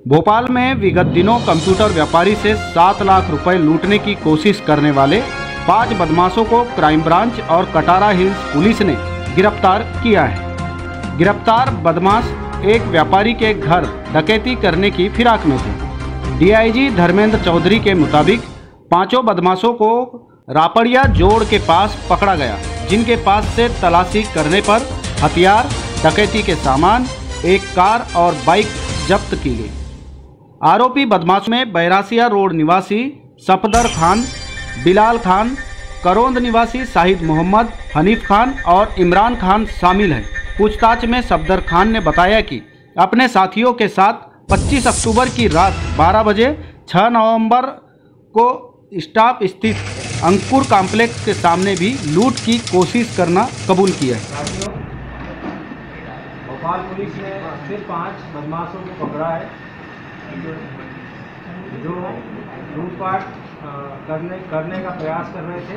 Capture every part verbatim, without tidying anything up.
भोपाल में विगत दिनों कंप्यूटर व्यापारी से सात लाख रुपए लूटने की कोशिश करने वाले पांच बदमाशों को क्राइम ब्रांच और कटारा हिल्स पुलिस ने गिरफ्तार किया है। गिरफ्तार बदमाश एक व्यापारी के घर डकैती करने की फिराक में थे। डीआईजी धर्मेंद्र चौधरी के मुताबिक पांचों बदमाशों को रापड़िया जोड़ के पास पकड़ा गया, जिनके पास से तलाशी करने पर हथियार, डकैती के सामान, एक कार और बाइक जब्त की गई। आरोपी बदमाशों में बैरासिया रोड निवासी सफदर खान, बिलाल खान, करोंद निवासी शाहिद मोहम्मद, हनीफ खान और इमरान खान शामिल हैं। पूछताछ में सफदर खान ने बताया कि अपने साथियों के साथ पच्चीस अक्टूबर की रात बारह बजे छह नवंबर को स्टाफ स्थित अंकुर कॉम्प्लेक्स के सामने भी लूट की कोशिश करना कबूल किया है। भोपाल पुलिस ने फिर पांच बदमाशों को पकड़ा है जो लूटपाट करने करने का प्रयास कर रहे थे।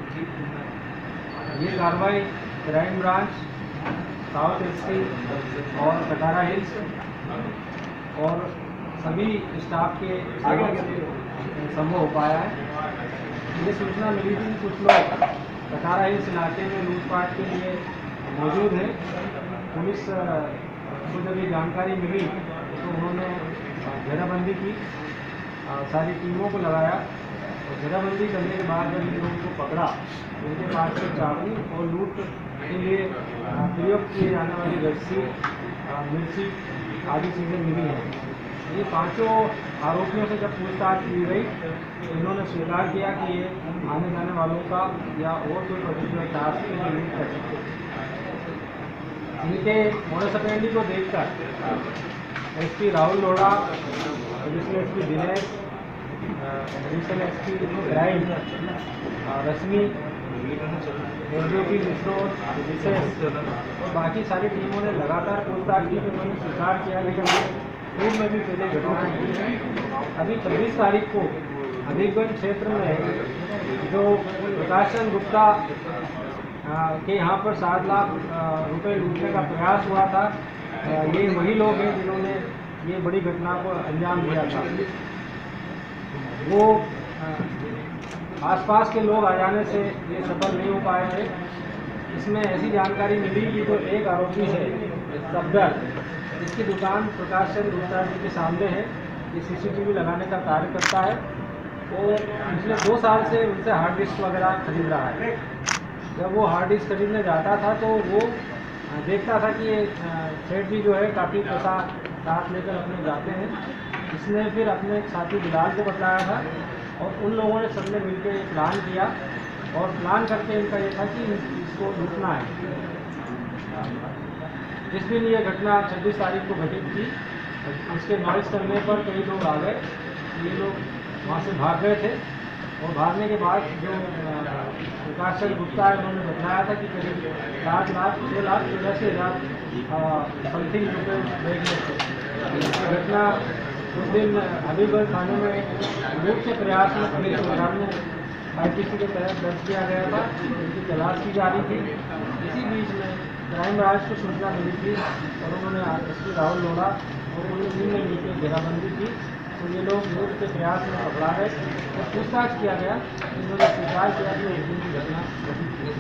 ये कार्रवाई क्राइम ब्रांच, साउथ एसपी और कटारा हिल्स और सभी स्टाफ के सहयोग से संभव हो पाया है। ये सूचना मिली थी कुछ लोग कटारा हिल्स इलाके में लूटपाट के लिए मौजूद हैं। पुलिस को जब ये जानकारी मिली तो उन्होंने घेराबंदी की, सारी टीमों को लगाया और घेराबंदी करने के बाद जब इन लोगों को पकड़ा तो उनके पास से चाकू और लूट के लिए प्रयोग किए जाने वाली रस्सी, मिर्ची आदि चीज़ें मिली हैं। ये पांचों आरोपियों से जब पूछताछ की गई तो इन्होंने स्वीकार किया कि ये आने जाने वालों का या और कोई पर्टिकुलर टास्क के लिए यूज कर सकते हैं। इनके मोडस ऑपरेंडी को देखकर SP Rahul Lodha, additional SP Dinesh, additional SP crime Rashmi, SDOP Mishror, विशेष और बाकी सारी टीमों ने लगातार पूछताछ की। उन्होंने स्वीकार किया कि हमने पूर्व में भी पहले घटनाएं की हैं। अभी छब्बीस तारीख को हबीबगंज क्षेत्र में जो प्रकाशन गुप्ता के यहाँ पर सात लाख रुपए लूटने का प्रयास हुआ था, ये वही लोग हैं जिन्होंने ये बड़ी घटना को अंजाम दिया था। वो आसपास के लोग आ जाने से ये सफल नहीं हो पाए थे। इसमें ऐसी जानकारी मिली कि जो एक आरोपी है सफदर, इसकी दुकान प्रकाश चंद्र गुप्ता जी के सामने है। ये सीसीटीवी लगाने का कार्य करता है और पिछले दो साल से उनसे हार्ड डिस्क वगैरह खरीद रहा है। जब वो हार्ड डिस्क खरीदने जाता था तो वो देखता था कि ये सेठ जी जो है काफ़ी पैसा साथ लेकर अपने जाते हैं। इसने फिर अपने साथी बिलाल को बताया था और उन लोगों ने सबने मिलकर एक प्लान किया और प्लान करके इनका ये था कि इसको लूटना है। जिस दिन ये घटना छब्बीस तारीख को घटित थी, उसके नॉइस करने पर कई लोग आ गए। ये लोग वहाँ से भाग गए थे और भागने के बाद जो प्रकाश चंद्र गुप्ता है उन्होंने बताया था कि करीब सात लाख छः लाख तिरासी हज़ार समथिंग रुपये बैग में थे। घटना उस दिन हबीबगंज थाने में लूट के प्रयास में पुलिस विभाग में आईपीसी के तहत दर्ज किया गया था। उनकी तलाश की जा रही थी। इसी बीच में क्राइम ब्रांच को सूचना मिली थी और उन्होंने एसपी राहुल लोढ़ा और उन टीम ने मिलकर घेराबंदी की। तो ये लोग लूट के प्रयास में पकड़ा गए और पूछताछ किया गया। इन्होंने स्वीकार किया कि एक दिन की घटना